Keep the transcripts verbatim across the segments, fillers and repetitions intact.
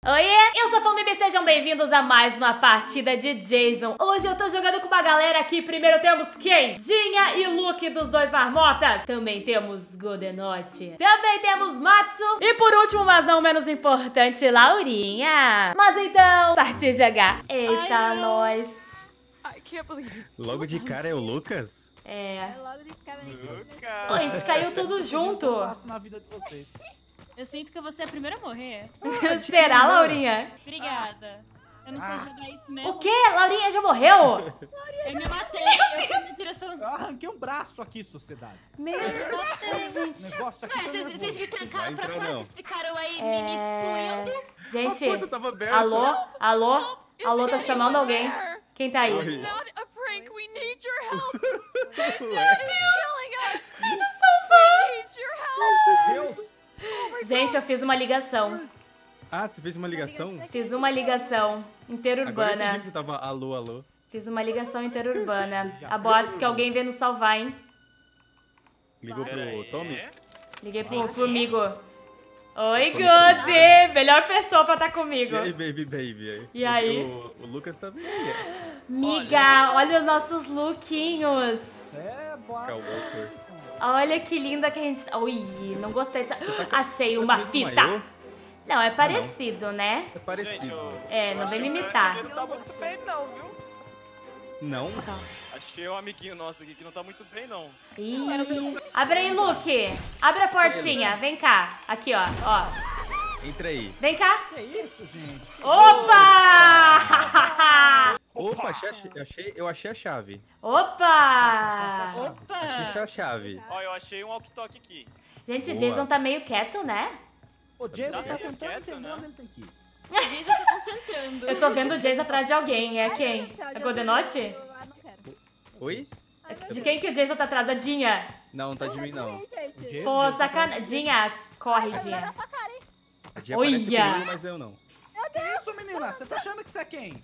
Oiê, eu sou a Fondib, sejam bem-vindos a mais uma partida de Jason. Hoje eu tô jogando com uma galera aqui. Primeiro temos quem? Dinha e Luke dos Dois Marmotas. Também temos Godenote. Também temos Matsu. E por último, mas não menos importante, Laurinha. Mas então, partir jogar. Eita, Ai, nós. I can't believe it. Logo de cara é o Lucas? É. É logo de cara, né? Pô, a gente caiu tudo junto. Eu faço na vida de vocês. Eu sinto que eu vou ser a primeira a morrer. Será, Laurinha? Obrigada. Eu não sei Ah. jogar isso mesmo. O quê? Laurinha já morreu? Eu me matei. Eu fui na direção. Eu arranquei um braço aqui, sociedade. Meu Deus, O gente. negócio aqui Ué, tá vocês, vocês nervoso. me trancaram pra entrar, fora, não. vocês ficaram aí É... me excluindo. Gente, A porta tava aberta. alô? Alô? Alô, tá chamando alguém? Quem tá aí? Oi. Not a prank. We need your help. Ué. Killing us. Sai do sofá! We need your help. Deus! Gente, eu fiz uma ligação. Ah, você fez uma ligação? Fiz uma ligação Agora eu entendi interurbana. que você tava alô, alô. Fiz uma ligação interurbana. A boatos que alguém veio nos salvar, hein? Ligou pro Tommy? Liguei pro, pro Migo. Oi, Gode! Melhor pessoa pra estar comigo. E aí, baby, baby? E aí? O, o Lucas tá bem ali. Miga, olha os nossos lookinhos. É, boa. Cowboy. Olha que linda que a gente... Ui, não gostei. dessa- Achei Você uma fez um fita. maiô? Não, é parecido, né? É parecido. É, não vem me imitar. Não tá muito bem não, viu? Não? Achei um amiguinho nosso aqui que não tá muito bem não. Ih, abre aí, Luke. Abre a portinha. Vem cá. Aqui, ó. Ó. Entra aí. Vem cá. Que isso, gente? Que Opa! Opa, achei, a ch- achei, eu achei a chave. Opa! Opa! Achei a chave. Ó, eu achei um walkie-talkie aqui. Gente, o Boa. Jason tá meio quieto, né? O Jason tá Tá tentando quieto, entender né? onde ele tem que ir. O Jason tá concentrando. Eu tô vendo o Jason atrás de alguém. É quem? É Godenote? Ah, não quero. Oi? De quem que o Jason tá atrás da Dinha? Não, não tá de mim, não. Ih, gente. O Jason, Pô, Jason sacana... Dinha, corre, Vai Dinha. na sua cara, hein? A Dia parece Olha! comigo, mas eu não. Que isso, menina? Você tá achando que você é quem?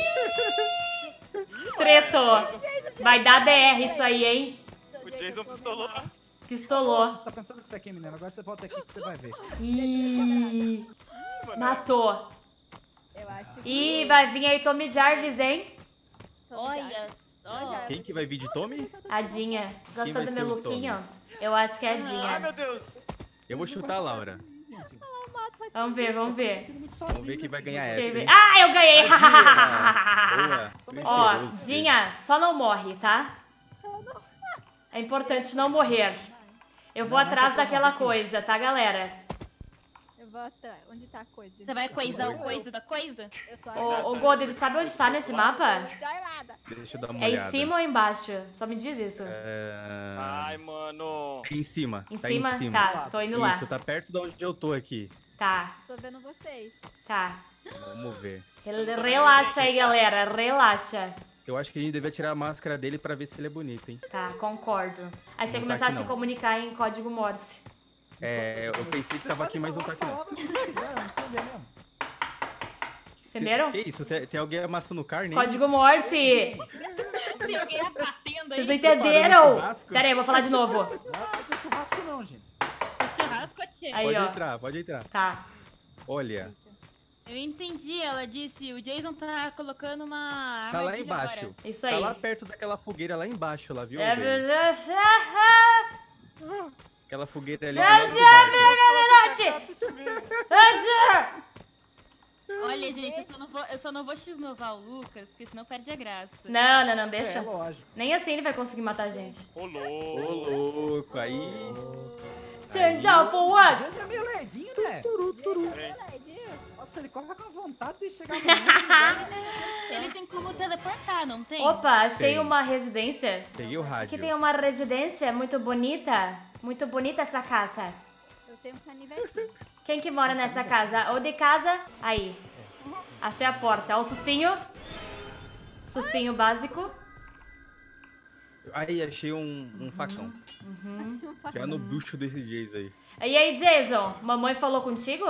Tretou. Vai dar D R isso aí, hein? O Jason pistolou. Pistolou. Você tá pensando que você é quem, menina? Agora você volta aqui que você vai ver. Ih, matou. Eu acho que... Ih, vai vir aí Tommy Jarvis, hein? Olha só. Quem que vai vir de Tommy? A Dinha. Quem Gostou vai do ser meu o lookinho? Eu acho que é a Ai, Dinha. meu Deus. Eu vou chutar a Laura. Gente, Vamos ver, vamos ver. sentindo muito Vamos sozinho ver quem vai nesse ganhar jogo. Quem essa, vê- hein? Ah, eu ganhei! Boa. Ó, Mentiroso. Dinha, só não morre, tá? É importante não morrer. Eu vou atrás daquela coisa, tá, galera? Eu vou atrás. Onde tá a coisa? Você vai coisar o coisa da coisa? Eu tô Ô, ô Godel, tu sabe onde tá nesse mapa? Tô armada. Deixa eu dar uma É olhada. em cima ou embaixo? Só me diz isso. É... Ai, mano. Em cima. Em tá cima? em cima. Tá, tô indo lá. Isso, tá perto de onde eu tô aqui. Tá, Tô vendo vocês. tá. Vamos ver. Rel- Relaxa aí, galera. Relaxa. Eu acho que a gente devia tirar a máscara dele pra ver se ele é bonito, hein? Tá, concordo. Aí você Não tá começar a aqui, se não. comunicar em código Morse. É, eu pensei que tava aqui, mas não tá aqui. não. Palavras que você quiser, eu não sei ver mesmo. Entenderam? Que isso? Tem, tem alguém amassando carne? aí? Código Morse! Tem alguém batendo Vocês aí. não entenderam? churrasco? Pera aí, eu vou falar de novo. Não pode ter churrasco não, gente. O churrasco aqui. Aí, Pode ó. entrar, pode entrar. Tá. Olha, Eu entendi, ela disse, o Jason tá colocando uma tá lá armadilha embaixo. agora. Isso aí. Tá lá perto daquela fogueira lá embaixo, lá, viu? É baby? verdade. Aquela fogueira ali. É do lado do barco. Olha, gente, eu só não vou, eu só não vou x-novar o Lucas, porque senão perde a graça. Não, não, não, É, deixa. lógico. Nem assim ele vai conseguir matar a gente. Rolou. Ô, louco, aí... Turn Aí- down for O what? Jason é meio lerdinho, né? Ledinho. Nossa, ele corre com vontade de chegar no mundo. Ele tem como teleportar, não tem? Opa, achei Tem. uma residência. Peguei o rádio. Aqui tem uma residência muito bonita. Muito bonita essa casa. Eu tenho um canivetinho. Quem que mora nessa casa? Ou de casa? Aí. Achei a porta. Ó o sustinho. Sustinho básico. Aí, achei um, um facão. Uhum. Já no bucho desse Jason aí. E aí, Jason? Mamãe falou contigo?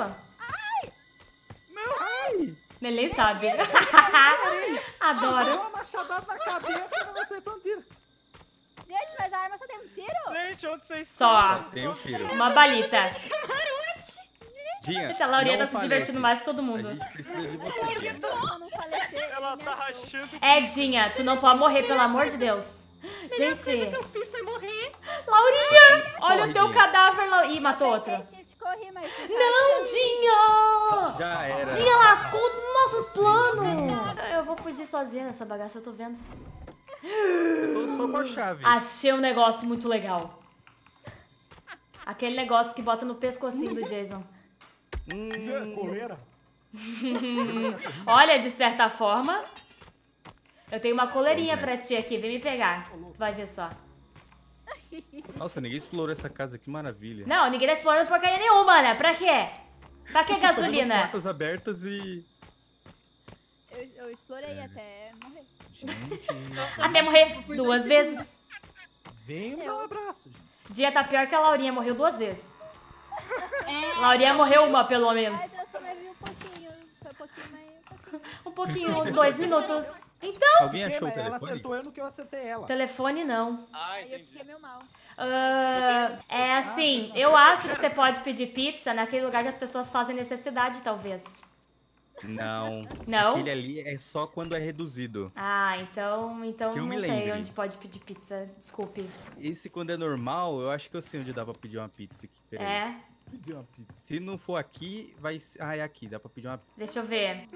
Ai! Neném sabe. Adoro. Deu uma machadada na cabeça e não acertou um tiro. Gente, mas a arma só tem um tiro? Gente, onde vocês Só. estão? Tem um tiro. Uma balita. Dinha, Gente, a Laurinha não tá se falece. divertindo mais que todo A mundo. gente precisa de você, Dinha. Eu não falecer, ele Ela me tá ajudou. rachando. É, Dinha, tu não pode morrer, pelo amor de Deus. Gente, Fiz foi morrer. Laurinha, olha Corre, o teu Dinha. cadáver, Lau... Ih, matou outro. Eu te corri, mas... tu tá Não, aqui. Dinha! Já era. Dinha lascou dos nossos planos. Eu vou fugir sozinha nessa bagaça, eu tô vendo. Eu sou com a chave. Achei um negócio muito legal. Aquele negócio que bota no pescocinho do Jason. Hum, Coleira. Olha, de certa forma, eu tenho uma coleirinha pra ti aqui. Vem me pegar. Tu vai ver só. nossa, ninguém explorou essa casa, que maravilha. Não, ninguém tá explorando porcaria nenhuma, né? Pra quê? Pra que Você tá vendo gasolina? portas abertas e... Eu, eu explorei até morrer. Gente, Até morrer duas vezes. vem me dar um abraço, gente. Dia tá pior que a Laurinha, morreu duas vezes. Laurinha morreu uma, pelo menos. Mas eu sobrevivi um pouquinho. Foi um pouquinho, mas um pouquinho. Um pouquinho, dois minutos. Então, Alguém Porque achou o ela telefone? acertou eu no que eu acertei ela. telefone não. Ah, Aí eu entendi. fiquei meio mal. Ah, é assim, eu acho que você pode pedir pizza naquele lugar que as pessoas fazem necessidade, talvez. Não. Não? Aquele ali é só quando é reduzido. Ah, então, então Que eu não me sei lembre. onde pode pedir pizza. Desculpe. Esse quando é normal, eu acho que eu sei onde dá pra pedir uma pizza aqui. Peraí. É, Pedi uma pizza. Se não for aqui, vai ser... Ah, é aqui, dá pra pedir uma... deixa eu ver.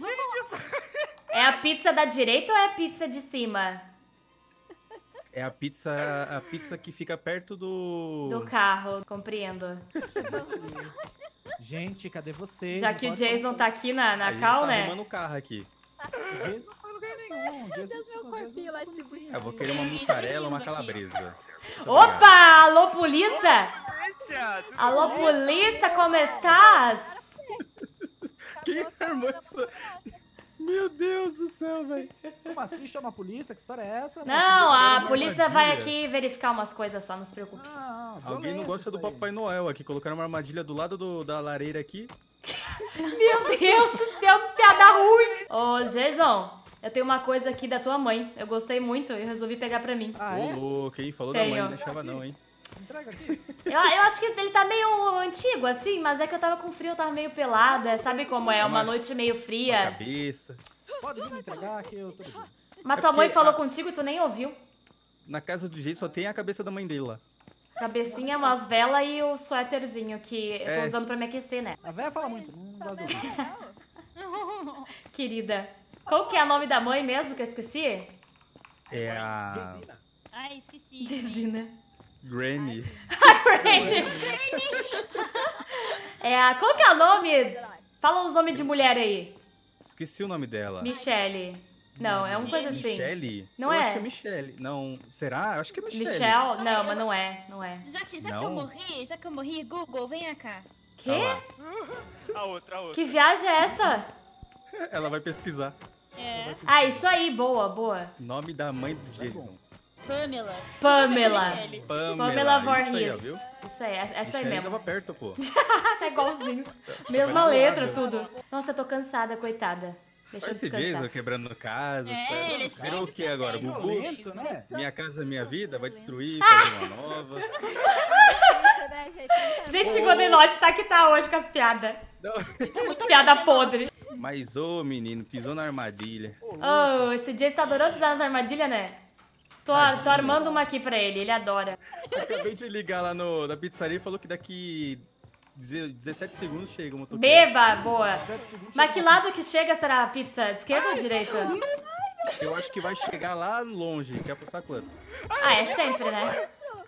É a pizza da direita ou é a pizza de cima? É a pizza, a pizza que fica perto do... Do carro, compreendo. Gente, cadê vocês? Já Não que o pode Jason tá aqui na, A na gente cal, tá né? arrumando o carro aqui. O Jason não tá em lugar nenhum. O Jason, Deus, meu o corpinho Jason lá tá te bonitinho. puxando. Eu vou querer uma mussarela, uma calabresa. Muito obrigado. Opa! Alô, polícia! Polícia, tudo Alô, bom? polícia, como estás? Quem armou essa? Meu Deus do céu, velho. Como assim chama a polícia? Que história é essa? Não, Nossa, a uma polícia vai armadilha. aqui verificar umas coisas só, não se preocupe. Ah, Alguém não violência gosta do isso aí. Papai Noel aqui. Colocaram uma armadilha do lado do- da lareira aqui. Meu Deus do céu, que piada ruim! Ô, Jason, eu tenho uma coisa aqui da tua mãe. Eu gostei muito e resolvi pegar pra mim. Ah, Ô, é? louco, hein? Falou da Tenho. mãe, não deixava não, hein? Entrega aqui. Eu, eu acho que ele tá meio antigo, assim, mas é que eu tava com frio, eu tava meio pelada. Sabe como é? Uma noite meio Na fria. cabeça. Pode vir me entregar que eu tô de boa. Mas É tua mãe porque falou a- contigo e tu nem ouviu. Na casa do jeito só tem a cabeça da mãe dele lá. Cabecinha, umas velas e o suéterzinho que eu tô É. usando pra me aquecer, né? A véia fala muito. Não Só gosto de bem ouvir. legal. Querida. Qual que é o nome da mãe mesmo que eu esqueci? É a Resina. Ai, esqueci. Dizina. Granny. É a... Qual que é o nome? Delote. Fala os nomes de mulher aí. Esqueci o nome dela. Michelle. Não, é uma coisa assim. Michelle? Não Eu é? acho que é Michelle. Não, será? Eu acho que é Michelle. Michelle? Não, mas não é, não é. Já que, já que Não? eu morri, já que eu morri, Google, venha cá. Quê? Ah A outra, a outra. Que viagem é essa? lá. Ela vai pesquisar. É, Ah, isso aí, boa, boa. Nome da mãe do Jason. Pamela. Pamela. Michelle. Pamela. Pamela Isso aí, ó, Voorhees. viu? Isso aí, essa aí Michelle mesmo. tava perto, pô. Tá igualzinho. Mesma letra, tudo. Nossa, eu tô cansada, coitada. Deixa eu Olha esse descansar. Jason quebrando casas. É, cara. ele Virou o que agora? É Gugu? violento, né? Minha casa, minha vida? Vai destruir, fazer uma nova. Isso, né, gente? Gente, o Godenote tá que tá hoje com as piadas. Não. As piadas podres. Mas, ô menino, pisou na armadilha. Oh, esse Jason tá adorando pisar nas armadilhas, né? Tô, Tadinho. tô armando uma aqui pra ele, ele adora. Acabei de ligar lá no, na pizzaria e falou que daqui dezessete segundos chega o motoqueiro. Beba, boa. Sete segundos. Mas que lado que chega será a pizza? De esquerda ou de direita? Eu acho que vai chegar lá longe. Quer apostar quanto? Ah, é sempre, né?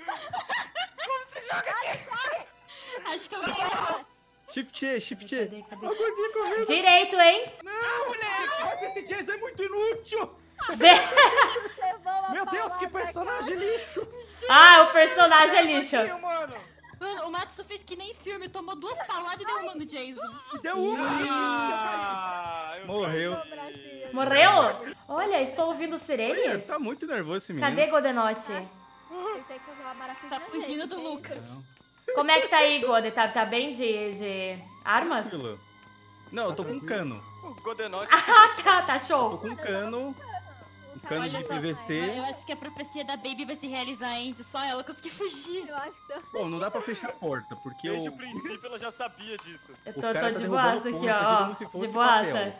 Acho que eu vou. Shift E, Shift E. Cadê, cadê? Direito, hein? Mas esse Jason é muito inútil! De- Levou uma Meu Deus, que paulada, personagem lixo! Ah, o personagem é lixo. Ih, mano. Mano, o Matsu fez que nem filme, tomou duas paladas e deu uma no Jason. E deu uma! Ah, eu Morreu. cara. Brasil. Morreu? Olha, estou ouvindo Olha, sirenes. tá muito nervoso esse menino. Cadê Godenote? Tentei colocar uma maracujá, Tá fugindo gente, do que Lucas. isso? Como é que tá aí, Gode? Tá, tá bem de, de armas? Tranquilo. Não, eu tô com um cano. O Godenote. Ah, tá, tá Tô show. com um cano. Um cano de Olha só, P V C. Eu acho que a profecia da Baby vai se realizar, hein? De só ela conseguir fugir. Eu acho que também. Bom, não dá pra fechar a porta, porque Desde o... o princípio ela já sabia disso. Eu O tô, cara tô tá de derrubando boaça aqui, ponta aqui ó. como se ó. fosse De boaça. papel.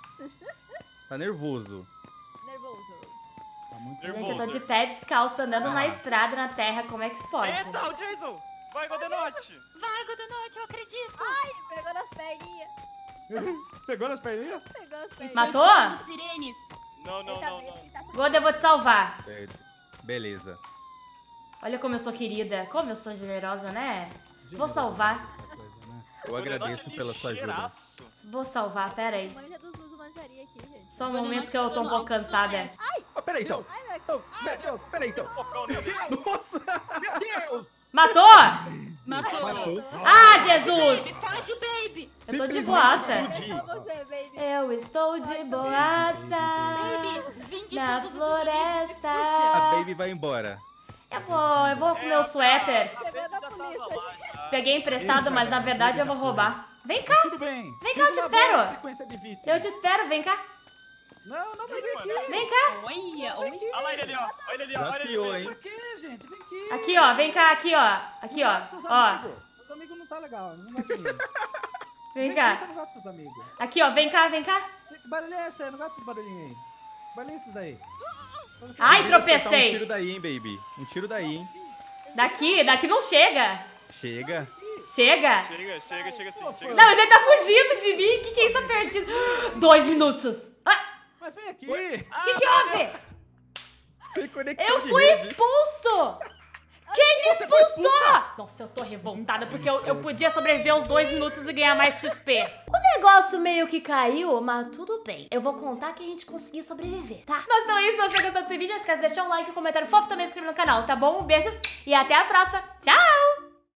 Tá nervoso. Nervoso. Tá muito Gente, eu tô Nervoso. de pé descalço, andando na Ah. estrada, na terra. Como é que pode? Eita, o Jason! Vai, Godenote! Vai, Godenote, eu acredito. Pegou nas perninhas. Pegou nas perninhas? Pegou as perninhas. Matou? Os sirenes. Não, não, Ele tá não, bem, não. ele tá com- Goda, eu vou te salvar. Certo. Beleza. Olha como eu sou querida. Como eu sou generosa, né? Vou Generosa salvar. é outra coisa, né? Eu agradeço pela sua ajuda. Cheiraço. Vou salvar, pera aí. Manja dos dos manjaria aqui, gente. Só um momento que eu tô um pouco cansada. Oh, peraí então. Deus. Ai, meu Oh, Ai, Deus. peraí então. Focão nele. Nossa! Meu Deus! Matou? Matou. Matou. Ah, Jesus! Baby, foge, Baby. Eu tô de Simplesmente boaça. explodiu. É só você, baby. Eu estou de boaça Baby, vem de na todos os floresta. A Baby vai embora. Eu vou, eu vou com meu suéter. Chegou da polícia. Peguei emprestado, mas na verdade eu vou roubar. Vem cá, Mas tudo bem. Vem cá, Fiz eu te uma espero. boa sequência de vítimas. eu te espero, vem cá. Não, não, mas vem aqui. Vem cá. Olha, Vem olha. aqui. Olha lá ele ali, ó. Olha ele ali, ó. Olha ele Desafiou, ali. hein? Pra quê, gente? Vem aqui. Aqui, ó, vem cá, aqui, ó. Aqui, ó. Seus Ó, amigos. Seus amigos não tá legal. Eles não gostam de mim. vem aqui, que cá. eu não gosto dos seus amigos. Aqui, ó, vem cá, vem cá. Que barulho é esse aí? Eu não gosto desses barulhinhos aí. Que barulho é esses aí? Pra você Ai, ver. Tenta acertar tropecei. Um tiro daí, hein, Baby. Um tiro daí, hein. Daqui, daqui não chega. Chega. Chega. Chega, chega, chega sim, chega. Não, mas ele tá fugindo de mim. O que que é isso? Tá perdido. Dois minutos. Ah, Mas vem aqui. o que que houve? Sem conexão Eu de fui rede. expulso. Quem me Você foi expulsou? Nossa, eu tô revoltada porque eu, eu podia sobreviver uns dois minutos e ganhar mais X P. O negócio meio que caiu, mas tudo bem. Eu vou contar que a gente conseguiu sobreviver, tá? Mas então é isso, se você gostou desse vídeo, não esquece de deixar um like, um comentário fofo, também se inscrever no canal, tá bom? Um beijo e até a próxima. Tchau!